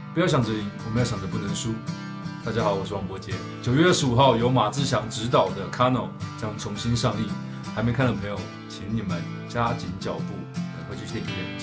不要想着赢，我们要想着不能输。大家好，我是王柏杰。9月25号由马志祥执导的《Kano》将重新上映，还没看的朋友，请你们加紧脚步，赶快去电影院。